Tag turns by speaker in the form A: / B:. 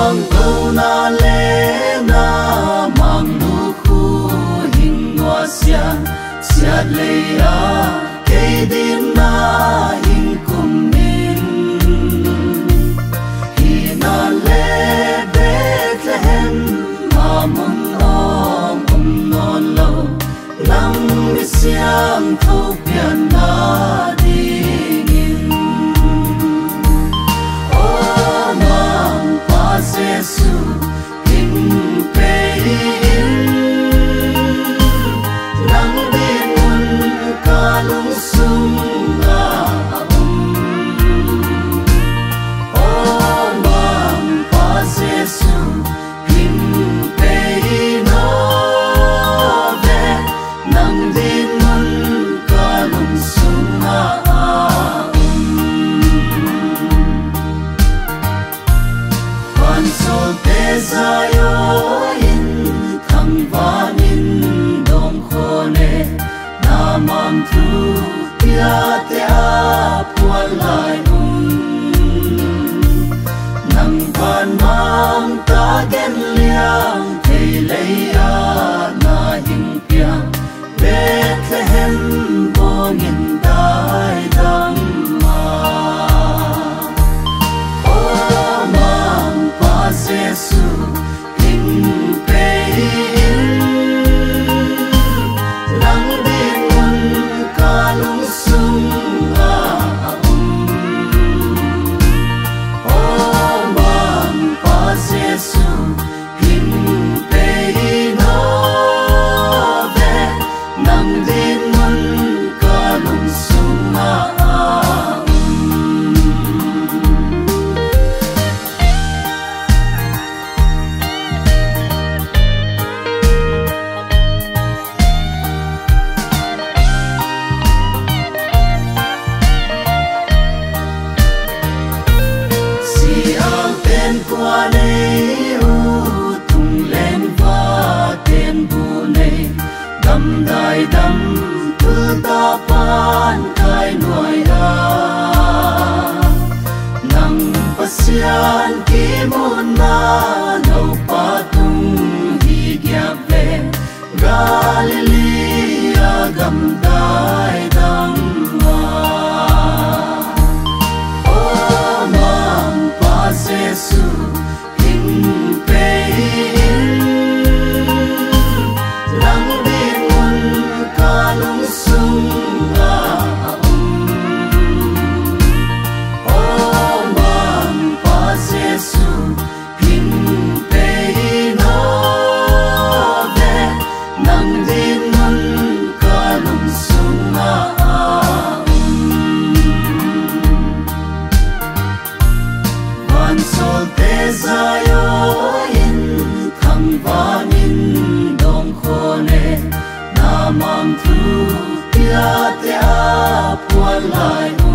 A: mang câu na lệ na mang nu khu hình hoa sia sia lệ à cây đêm na hình cùng mình hi na lệ Bethlehem mà mong ông non lâu nắng mi xiang thâu biển na đi nghìn ô mang pa Giêsu hình pein nắng bên muôn ca lung sung la ô mang pa Giêsu hình pein nó về nắng bên muôn ca lung sung la Van sol te zayo in thang vanin dom khone na mam thu tia te a puan lai nang van mang ta gen liang thei lei a na hing pia Bethlehem bong in dai dam Giêsu hình pein nắng bên muôn ca lung sung a ô mang pa Giêsu hình pein nó về nắng bên muôn ca lung sung a qua đây u tung lên và tên bu này đâm đại đâm thứ ta pan kai nuôi a nang pasian ki mun na no pa tung hi gyap ve Galilee gam dai dam ô mang pa Giêsu sol te zayo in thang vanin dom khone na mang thu tia te a puan lai